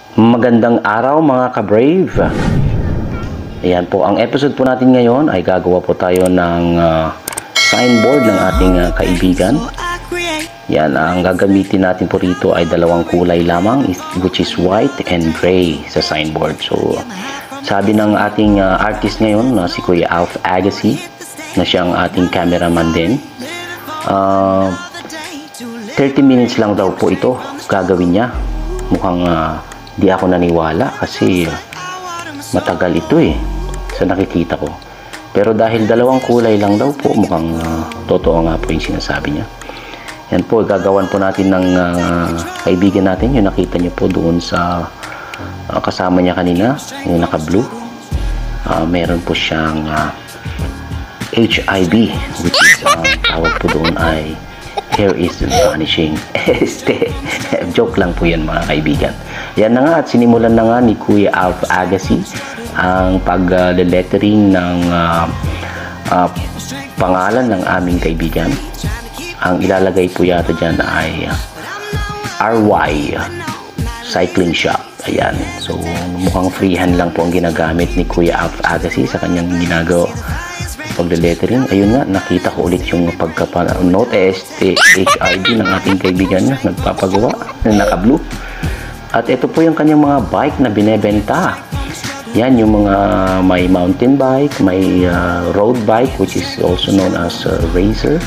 Magandang araw mga ka-brave. Ayan po, ang episode po natin ngayon ay gagawa po tayo ng signboard ng ating kaibigan. Yan, ang gagamitin natin po rito ay dalawang kulay lamang, which is white and gray sa signboard. So, sabi ng ating artist ngayon, si Kuya Alfagassi, na siyang ating cameraman din, 30 minutes lang daw po ito gagawin niya. Mukhang di ako naniwala kasi matagal ito sa nakikita ko. Pero dahil dalawang kulay lang daw po, mukhang totoo nga po yung sinasabi niya. Yan po, gagawan po natin ng kaibigan natin. Yung nakita niyo po doon sa kasama niya kanina, yung naka-blue. Meron po siyang HIV, which is tawag po doon ay hair is vanishing. Joke lang po yan mga kaibigan. Yan na nga, at sinimulan na nga ni Kuya Alfagassi ang pag-lettering ng pangalan ng aming kaibigan. Ang ilalagay po yata dyan ay RY Cycling Shop. Ayan. So, mukhang freehand lang po ang ginagamit ni Kuya Alfagassi sa kanyang ginagawa pag-lettering. Ayun nga, nakita ko ulit yung pagka-note HIV ng ating kaibigan niya, nagpapagawa, naka-blue. At ito po yung kanyang mga bike na binebenta. Yan, yung mga may mountain bike, may road bike, which is also known as racer.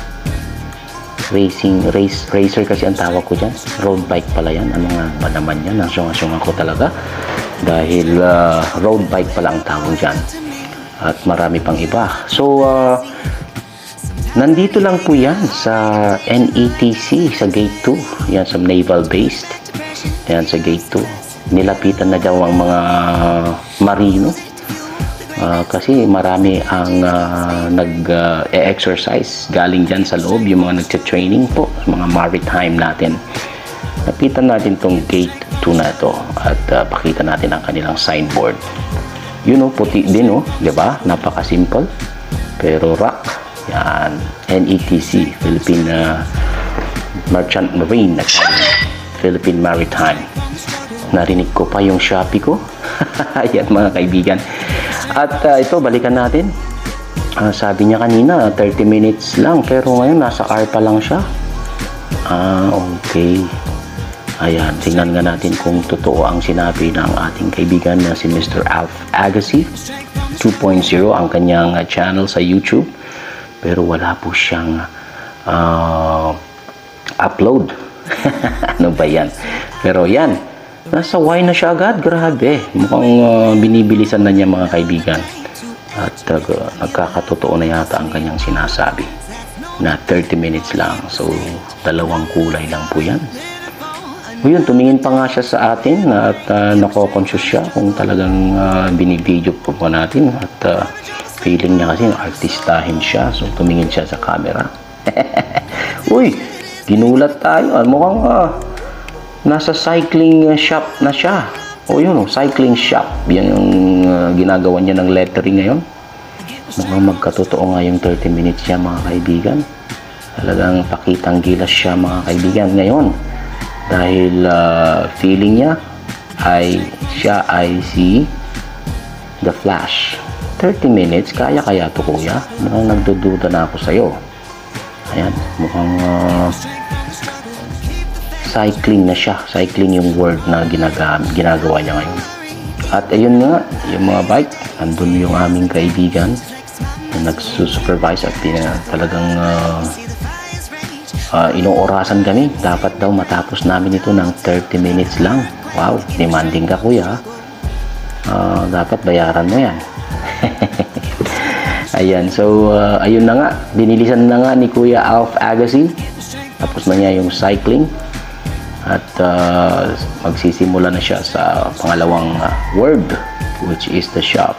Racer kasi ang tawag ko dyan. Road bike pala yan. Ano nga ba naman yan? Nasyong-asyong ako talaga. Dahil road bike pala ang tawag dyan. At marami pang iba. So, nandito lang po yan sa NETC, sa Gate 2. Yan, sa Naval Base. Yan, sa Gate 2. Nilapitan na daw ang mga marino. Kasi marami ang nag-exercise galing dyan sa loob. Yung mga nagsa-training po, mga maritime natin. Lapitan natin tong Gate 2 na to. At pakita natin ang kanilang signboard. Yun puti din diba? Napaka-simple. Pero rock. Yan. NETC, Philippine Merchant Marine Academy. Philippine Maritime. Narinig ko pa yung Shopee ko. Yan mga kaibigan. At ito, balikan natin. Sabi niya kanina, 30 minutes lang. Pero ngayon, nasa hour pa lang siya. Okay. Ayan, tingnan nga natin kung totoo ang sinabi ng ating kaibigan na si Mr. Alfagassi 2.0 ang kanyang channel sa YouTube. Pero wala po siyang upload. Ano ba yan? Pero yan, nasa Y na siya agad. Grabe. Mukhang binibilisan na niya mga kaibigan. At nagkakatotoo na yata ang kanyang sinasabi na 30 minutes lang. So, dalawang kulay lang po yan. O yun, tumingin pa nga siya sa atin at nako-conscious siya kung talagang binibideo po po natin at feeling niya kasi artistahin siya, so tumingin siya sa camera. Uy, ginulat tayo. Mukhang nasa cycling shop na siya. O yun, cycling shop. Yan yung ginagawa niya ng lettering ngayon. Mukhang magkatotoo nga yung 30 minutes siya mga kaibigan. Talagang pakitang gilas siya mga kaibigan ngayon. Dahil feeling niya siya ay si The Flash. 30 minutes, kaya to kuya. Mukhang nagdududa na ako sa'yo. Ayan, mukhang cycling na siya. Cycling yung word na ginagawa niya ngayon. At ayun nga, yung mga bike, andun yung aming kaibigan na nagsusupervise at talagang inoorasan kami. Dapat daw matapos namin ito ng 30 minutes lang. Wow, demanding ka kuya. Dapat bayaran mo yan. Ayan, so ayun na nga. Binilisan na nga ni Kuya Alfagassi. Tapos na niya yung cycling. At magsisimula na siya sa pangalawang word, which is the shop.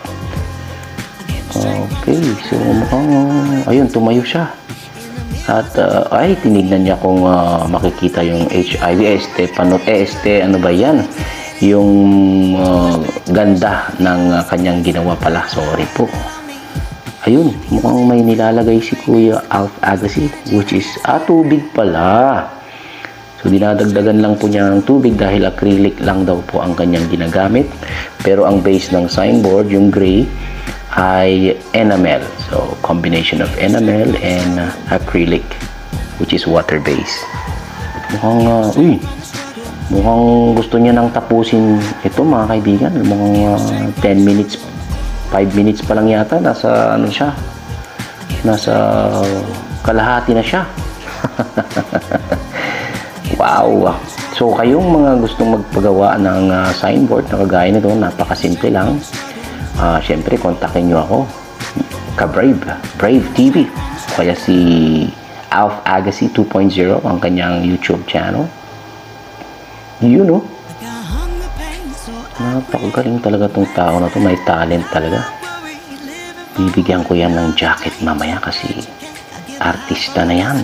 Okay, so mukhang ayun, tumayo siya. At tinignan niya kung makikita yung HIV, ano ba yan? Yung ganda ng kanyang ginawa pala. Sorry po. Ayun, mukhang may nilalagay si Kuya Alfagassi, which is tubig pala. So dinadagdagan lang po niya ng tubig dahil acrylic lang daw po ang kanyang ginagamit. Pero ang base ng Signboard, yung gray, ay enamel. So combination of enamel and acrylic, which is water base. Mukhang gusto niya nang tapusin ito, mga kaibigan. Mukhang 10 minutes, 5 minutes pa lang yata. Nasa ano siya? Nasa kalahati na siya. Wow! So kayong mga gustong magpagawa ng Signboard na kagaya nito, napakasimple lang. Siyempre, kontakin nyo ako. Brave TV. Kaya si Alfagassi 2.0 ang kanyang YouTube channel. Yun, no? Napakagaling talaga tong tao na to. May talent talaga. Bibigyan ko yan ng jacket mamaya kasi artista na yan.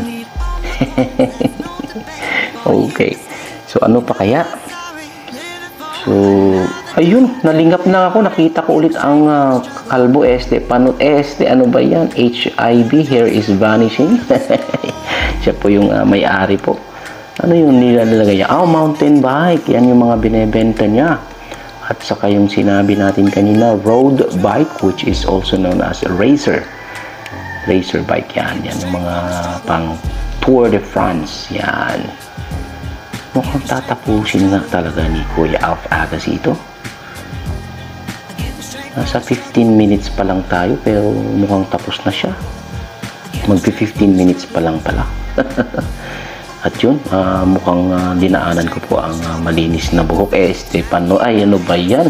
Okay. So, ano pa kaya? So, ayun. Nalingap na ako. Nakita ko ulit ang kalbo panot ano ba yan? HIV, hair is vanishing. Siya po yung may-ari po. Ano yung nilalagay niya? Mountain bike. Yan yung mga binebenta niya. At saka yung sinabi natin kanina, road bike, which is also known as racer. Racer bike yan. Yan yung mga pang Tour de France. Yan. Mukhang tatapusin nga talaga ni Kuya Alfagassi ito. Nasa 15 minutes pa lang tayo, pero mukhang tapos na siya. Magpi-15 minutes pa lang pala. At yun, mukhang dinaanan ko po ang malinis na buhok. Stefano, ay ano ba yan?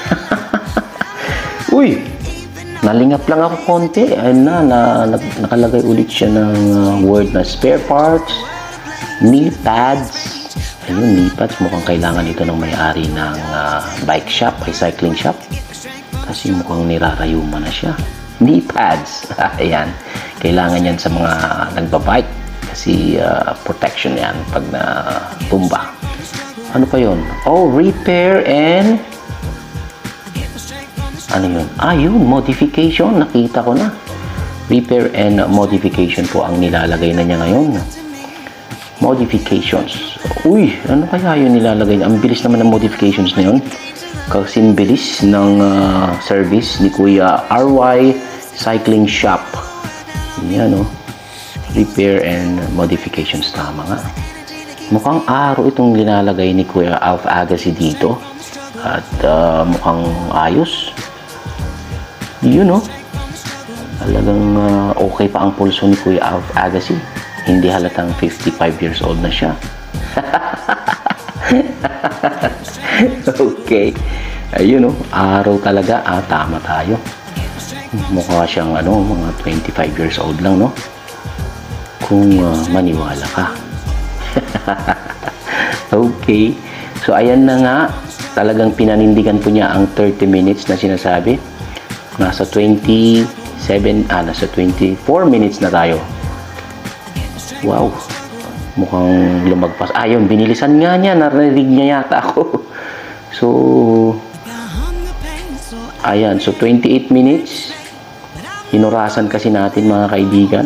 Uy! Nalingap lang ako konti. Ayun nakalagay ulit siya ng word na spare parts, knee pads. Ayun, knee pads. Mukhang kailangan ito ng may-ari ng bike shop, ay cycling shop. Kasi mukhang nirarayuma na siya. Knee pads. Ayan. Kailangan yan sa mga nagbabike. Kasi protection yan pag natumba. Ano pa yun? Repair and ano yun? Yun, modification. Nakita ko na. Repair and modification po ang nilalagay na niya ngayon. Modifications. Uy, ano kaya yun nilalagay niya? Ang bilis naman ng modifications na yun. Kasing bilis ng service ni Kuya RY Cycling Shop. Yan, repair and modifications, tama nga. Mukhang araw itong linalagay ni Kuya Alfagassi dito. At mukhang ayos. Yun, talagang okay pa ang pulso ni Kuya Alfagassi. Hindi halatang 55 years old na siya. Okay. Ayun, araw talaga. Tama tayo. Mukha siyang mga 25 years old lang, no? Kung maniwala ka. Okay. So, ayan na nga. Talagang pinanindigan po niya ang 30 minutes na sinasabi. Nasa 24 minutes na tayo. Wow. Mukhang lumagpas. Yun, binilisan nga niya. Narinig niya yata ako. So, ayan. So, 28 minutes. Inurasan kasi natin, mga kaibigan.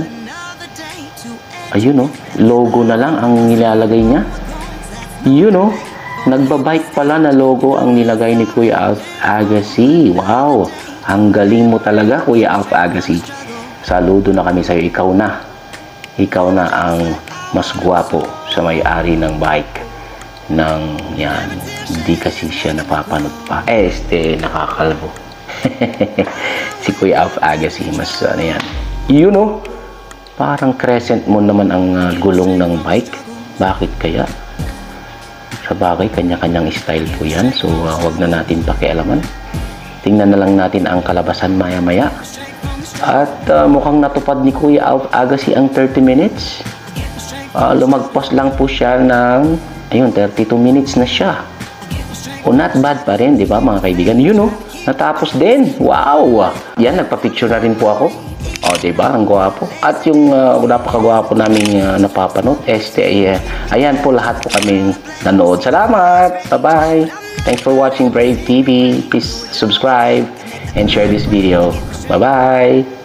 Ayun, logo na lang ang nilalagay niya. Yun, nagbabike pala na logo ang nilagay ni Kuya Alfagassi. Wow, ang galing mo talaga, Kuya Alfagassi. Saludo na kami sa'yo. Ikaw na ang mas gwapo sa may-ari ng bike yan. Hindi kasi siya napapanood pa. Nakakalbo. Si Kuya Alfagassi, mas yan. Yun, parang crescent mo naman ang gulong ng bike. Bakit kaya? Sa bagay, kanya-kanyang style po yan. So, wag na natin pakialaman. Tingnan na lang natin ang kalabasan maya-maya. At mukhang natupad ni Kuya Alfagassi ang 30 minutes. Lumagpas lang po siya ng 32 minutes na siya. Not bad pa rin, di ba, mga kaibigan? Natapos din. Wow! Yan, nagpa-picture na rin po ako. Diba? Ang gwapo. At yung napakagwapo naming napapanood, ayan po, lahat po kami nanood. Salamat! Bye-bye! Thanks for watching Brave TV. Please subscribe and share this video. Bye-bye!